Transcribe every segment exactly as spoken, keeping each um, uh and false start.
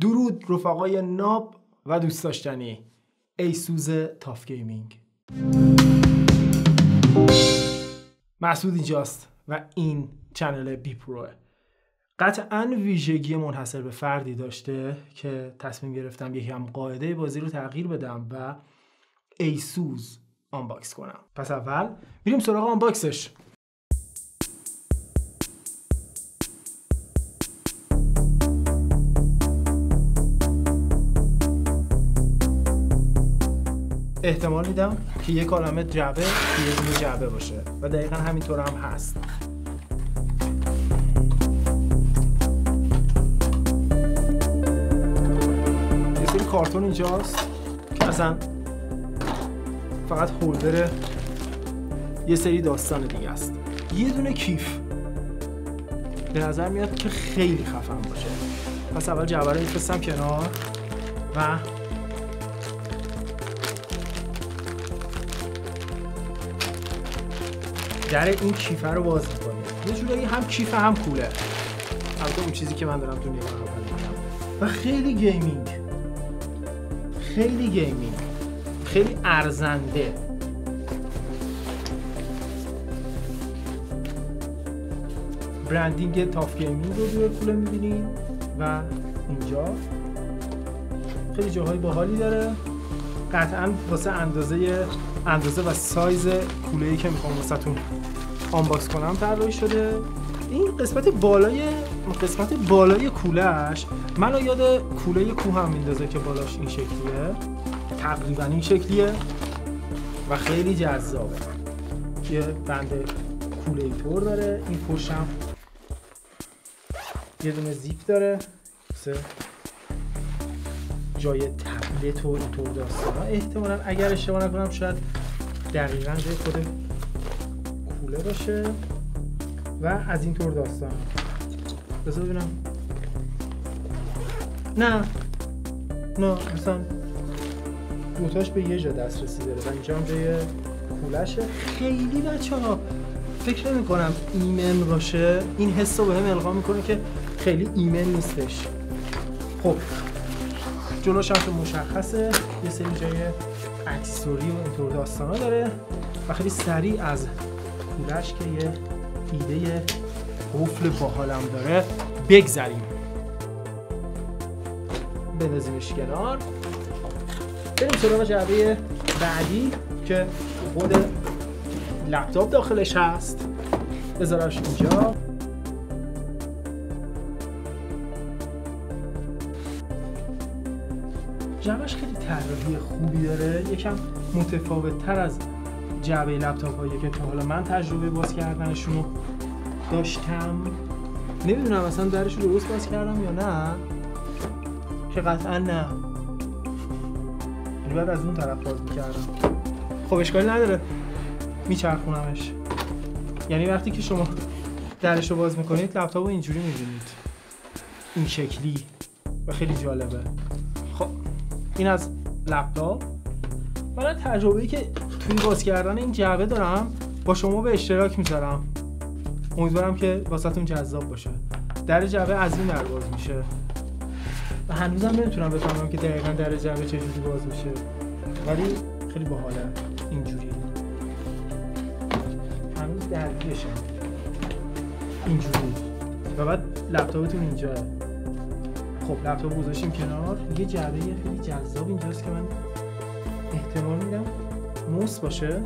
درود رفقای ناب و دوست داشتنی، ایسوس تاف گیمینگ. مسعود اینجاست و این چنل بی پروه. قطعاً ویژگی منحصر به فردی داشته که تصمیم گرفتم یکم قاعده بازی رو تغییر بدم و ایسوس آنباکس کنم. پس اول میریم سراغ آنباکسش. احتمال میدم که یک عالمه جعبه که یه دونه جعبه باشه و دقیقا همینطور هم هست. یه سری کارتون اینجاست که اصلا فقط هولدر یه سری داستان دیگه است. یه دونه کیف به نظر میاد که خیلی خفن باشه. پس اول جعبه رو میفرستم کنار و در این کیفه رو باز می‌کنیم. یه جورایی هم کیفه هم کوله. البته اون چیزی که من دارم تو نگاه می‌کنم. و خیلی گیمینگ. خیلی گیمینگ. خیلی ارزنده. برندینگ تاف گیمینگ رو روی کوله می‌بینیم و اینجا خیلی جاهای باحالی داره. قطعاً واسه اندازه اندازه و سایز کوله‌ای که می‌خوام واسهتون آنباکس کنم طراحی شده. این قسمت بالای قسمت بالای کوله‌اش منو یاد کوله کوه هم میندازه که بالاش این شکلیه، تقریبا این شکلیه و خیلی جذابه. یه بند کوله تور داره، این پشتم یه دونه زیپ داره سه جای تبلت و اینطور داستانا. احتمالاً اگر اشتباه نکنم شاید دقیقاً جای خود کوله باشه و از اینطور داستان. بذار ببینم. نه نه مثلا دوتاش به یه جا دسترسی داره و اینجا هم جای کولشه. خیلی بچه ها فکر نمی کنم ایمن باشه. این حس رو بهم القا میکنه که خیلی ایمن نیستش. خب جلوش هم مشخصه، یه سری جای اکسسوری و اینطور داستانا داره و خیلی سریع از کولش که یه ایده قفل باحالم داره بگذریم. بندازیمش کنار. بریم سراغ جعبه بعدی که خود لپتاپ داخلش هست. بذارمش اینجا. جعبهش خیلی طراحی خوبی داره، یکم متفاوت تر از جعبه لپتاپ هایی که تا حالا من تجربه باز کردنشون رو داشتم. نمیدونم اصلا درش رو درست باز کردم یا نه، که قطعا نه، یعنی بعد از اون طرف باز میکردم. خب اشکالی نداره، میچرخونمش. یعنی وقتی که شما درش رو باز میکنید لپتاپ رو اینجوری میبینید، این شکلی و خیلی جالبه. خب این از لپتاپ. من تجربه‌ای که توی باز کردن این جعبه دارم با شما به اشتراک میذارم. امیدوارم که واسهتون جذاب باشه. در جعبه از این در باز میشه و هنوزم نمیتونم بفهمم که دقیقاً در جعبه چجوری باز میشه، ولی خیلی باحاله اینجوری. هنوز درگیرشم اینجوری و بعد لپتاپتون اینجا. خب لپتاپ گذاشتیم کنار. یه جعبه خیلی جذاب اینجاست که من احتمال میدم موس باشه.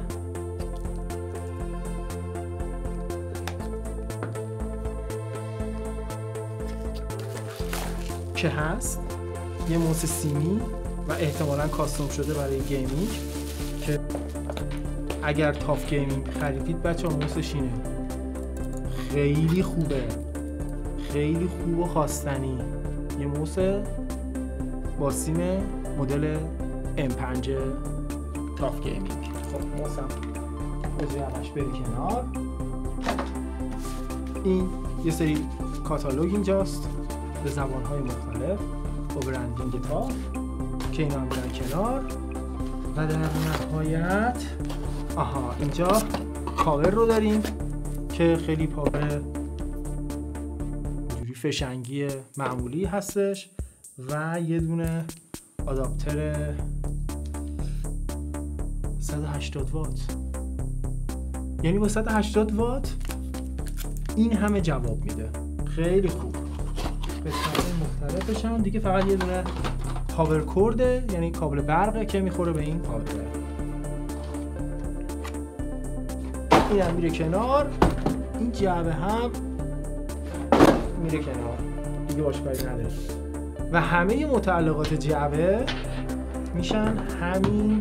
که هست یه موس سیمی و احتمالاً کاستوم شده برای گیمینگ، که اگر تاف گیمینگ خریدید بچه ها موسش اینه. خیلی خوبه، خیلی خوب و خواستنی. یه موس با سیم مدل ام پنج تاف گیمینگ. خب موسم بذارمش بره کنار. این یه سری کاتالوگ اینجاست به زبان‌های مختلف با برندینگ تاف که اینا هم میرن کنار. و در نهایت آها اینجا کاور رو داریم که خیلی پاور اینجوری فشنگی معمولی هستش و یه دونه آداپتر صد و هشتاد وات. یعنی با صد و هشتاد وات این همه جواب میده. خیلی خوب. قسمت‌های مختلفش هم دیگه فقط یه دونه پاور کورده، یعنی کابل برقه که میخوره به این کابل. این هم میره کنار، این جعبه هم میره کنار دیگه، باش کاری نداره. و همه متعلقات جعبه میشن همین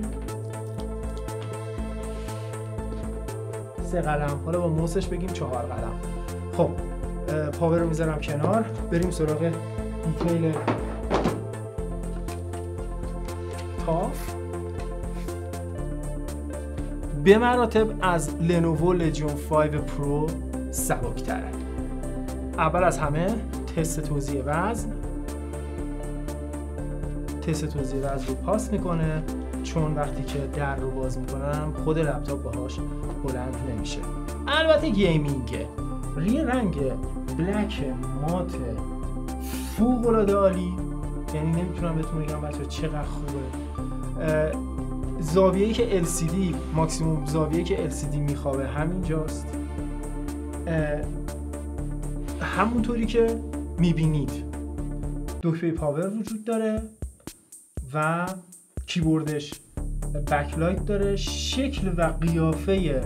سه قلم، حالا با موسش بگیم چهار قلم. خب پاور رو میذارم کنار، بریم سراغ دیتیل تاف. به مراتب از لنوو لژیون پنج پرو سبک‌تره. اول از همه تست توزیع وزن تست توزیع وزن رو پاس میکنه، چون وقتی که در رو باز میکنم خود لپتاپ باهاش بلند نمیشه. البته گیمینگه، ری رنگ بلک مات فوق العاده عالی، یعنی نمیتونم بهتون بگم بچه‌ها چقدر خوبه. زاویه‌ای که ال سی دی ماکسیموم زاویه‌ای که ال سی دی میخوابه همینجاست، همونطوری که میبینید. دکمه پاور وجود داره و کیبوردش بکلایت داره. شکل و قیافه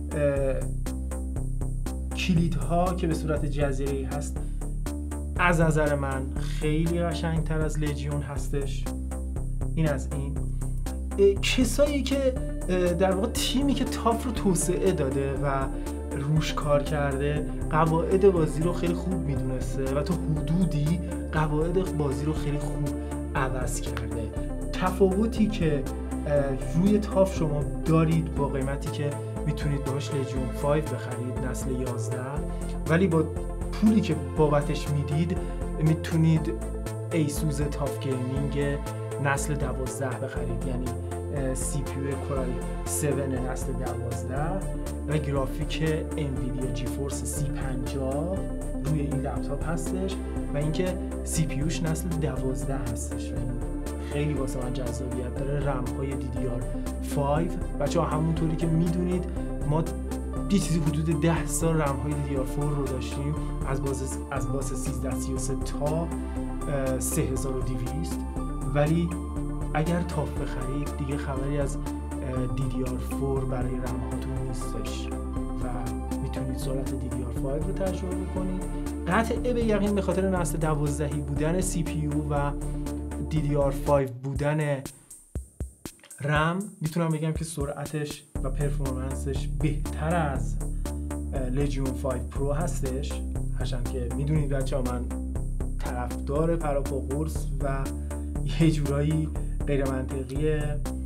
کلیدها که به صورت جزیره‌ای هست از نظر من خیلی قشنگتر از لژیون هستش. این از این. کسایی که در واقع تیمی که تاف رو توسعه داده و روش کار کرده قواعد بازی رو خیلی خوب میدونسته و تا حدودی قواعد بازی رو خیلی خوب عوض کرده. تفاوتی که روی تاف شما دارید با قیمتی که میتونید باهاش لژیون پنج بخرید نسل یازده، ولی با پولی که بابتش میدید میتونید ایسوس تاف گیمینگ نسل دوازده بخرید، یعنی سی پی یو کورال هفت نسل دوازده و گرافیک انویدیا جی فورس سی پنجاه روی این لپتاپ هستش و اینکه سی پی یوش نسل دوازده هستش و خیلی واسه من جذابیت داره. رم های دی دی آر پنج بچه‌ها همونطوری که میدونید ما یه چیزی حدود ده سال رم های دی دی آر چهار رو داشتیم، از باز از باز سیزده سی و سه تا سه هزار و دویست، ولی اگر تاف بخرید دیگه خبری از دی دی آر چهار برای رم هاتون نیستش و میتونید سرعت دی دی آر پنج رو تجربه کنید. قطعه به یقین به خاطر نسل دوازدهی بودن سی پی یو و دی دی آر پنج بودن رم میتونم بگم که سرعتش و پرفورمنسش بهتر از لژیون پنج پرو هستش. هرچند که میدونید بچه‌ها من طرفدار پراپا قرص و یه جورایی غیر منطقی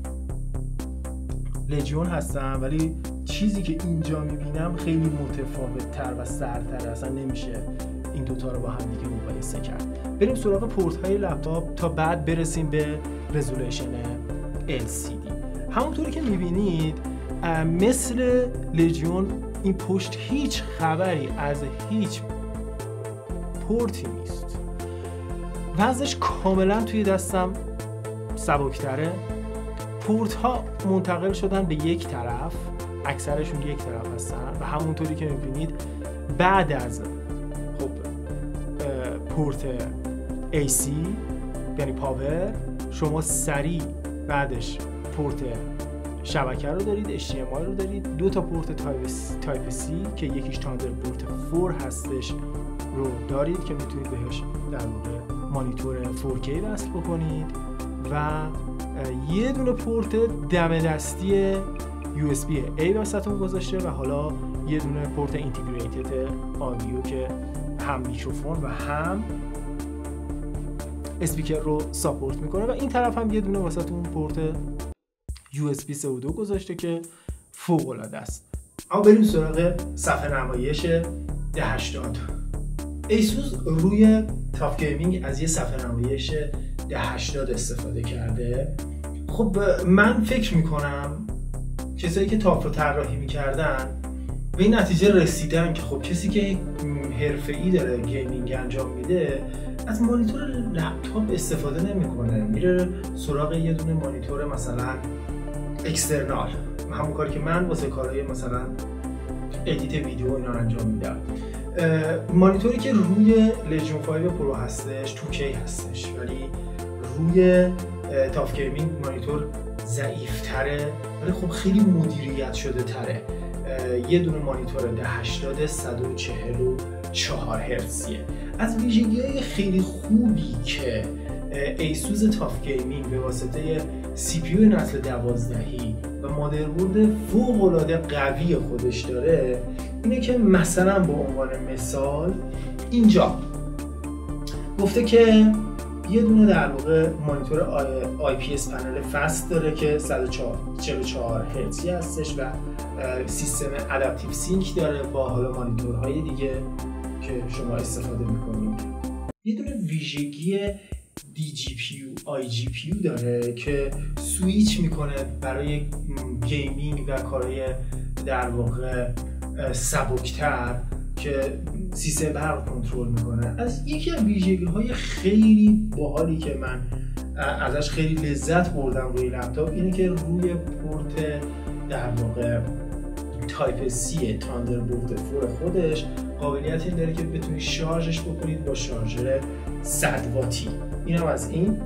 لژیون هستم، ولی چیزی که اینجا میبینم خیلی متفاوت تر و سرتر، اصلا نمیشه این دوتا رو با هم دیگه مقایسه کرد. بریم سراغ پورت های لپتاپ تا بعد برسیم به رزولوشن ال سی دی. همونطوری که میبینید مثل لژیون این پشت هیچ خبری از هیچ پورتی نیست، وزنش کاملا توی دستم سبکتره. پورت ها منتقل شدن به یک طرف، اکثرشون یک طرف هستن و همونطوری که میبینید بعد از خب پورت ای سی یعنی پاور شما سریع بعدش پورت شبکه رو دارید، اچ دی ام آی رو دارید، دو تا پورت تایپ سی که یکیش تاندربولت چهار هستش رو دارید که میتونید بهش در واقع مانیتور فور کی وصل بکنید و یه دونه پورت دم دستی یو اس بی A وسطون گذاشته و حالا یه دونه پورت اینتگریتد آدیو که هم میکروفون و هم اسپیکر رو ساپورت میکنه و این طرف هم یه دونه وسطون پورت یو اس بی سه و دو گذاشته که فوق العاده است. اما بریم سراغ صفحه نمایش ده هشتاد. ایسوس روی تاف گیمینگ از یه صفحه نمایش ده هشتاد استفاده کرده. خب من فکر میکنم کسایی که تاف رو طراحی میکردن به این نتیجه رسیدن که خب کسی که حرفه‌ای داره گیمینگ انجام میده از مانیتور لپتاپ استفاده نمیکنه، میره سراغ یه دونه مانیتور مثلا اکسترنال، همون کاری که من واسه کارهای مثلا ادیت ویدیو اینا انجام میدم. مانیتوری که روی لژیون پنج پرو هستش تو کی هستش، ولی روی تاف گیمینگ مانیتور ضعیف‌تره، ولی خب خیلی مدیریت شده تره. یه دونه مانیتور ده هشتاد صد و چهل و چهار هرتزیه. از ویژگی‌های خیلی خوبی که ایسوس تاف گیمینگ به واسطه سی پی یو نسل دوازدهی و مادربرد فوق‌العاده قوی خودش داره اینه که مثلا به عنوان مثال اینجا گفته که یه دونه در واقع مانیتور آی پی اس پنل فست داره که صد و چهل و چهار هرتزی هستش و سیستم ادپتیو سینک داره با حالا مانیتورهای دیگه که شما استفاده میکنید. یه دونه ویژگی دی جی پی یو آی جی پی یو داره که سویچ میکنه برای گیمینگ و کارهای در واقع سبکتر که سیستم برق کنترل میکنه. از یکی از ویژگی‌های خیلی باحالی که من ازش خیلی لذت بردم روی لپتاپ اینه که روی پورت در واقع تایپ سی تاندربولت فور خودش قابلیت این داره که بتونید شارژش بکنید با شارژر صد واتی. اینم از این.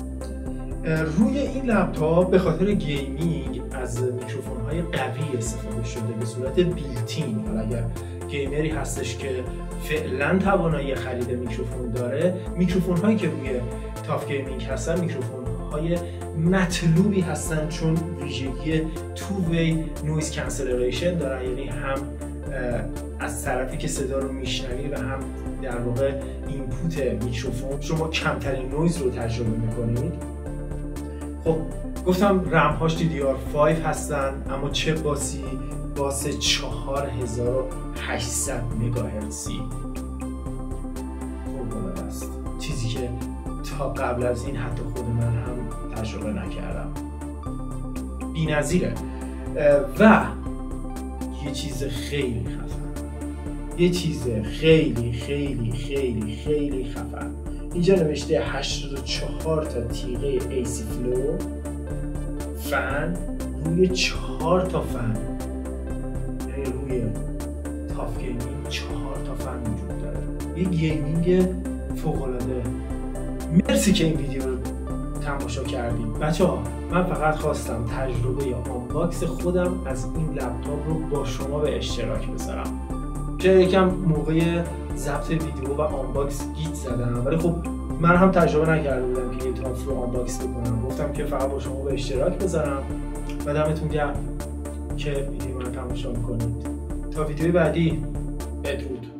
روی این لپتاپ به خاطر گیمینگ از میکروفون‌های قوی استفاده شده به صورت بیلتین. حالا اگر گیمری هستش که فعلا توانایی خرید میکروفون داره، میکروفون هایی که روی تاف گیمینگ هستن میکروفون های مطلوبی هستن چون ویژگی تو وی نویز کانسلریشن دارن، یعنی هم از طرفی که صدا رو میشنوی و هم در واقع اینپوت میکروفون شما کمترین نویز رو تجربه میکنید. خب گفتم رم هاش دی دی آر پنج هستن، اما چه باسی؟ باس چهار هزار و هشتصد مگاهرتزی فوق‌العاده است، چیزی که تا قبل از این حتی خود من هم تجربه نکردم. بی‌نظیره. و یه چیز خیلی خفن، یه چیز خیلی خیلی خیلی خیلی خفن، اینجا نوشته هشتاد و چهار تا تیغه ای سی فلو فن روی چهار تا فن، یعنی روی تاف گیمینگ چهار تا فن وجود داره. یه گیمینگ فوق‌العاده. مرسی که این ویدیو رو تماشا کردید بچه‌ها. من فقط خواستم تجربه آنباکس خودم از این لپتاپ رو با شما به اشتراک بذارم. که یکم موقع ضبط ویدیو و آنباکس گیت زدم، ولی خب من هم تجربه نکرده بودم که یه تاف رو آنباکس بکنم. گفتم که فقط با شما به اشتراک بذارم و دمتون گرم که ویدیو رو تماشا میکنید. تا ویدیوی بعدی بدرود.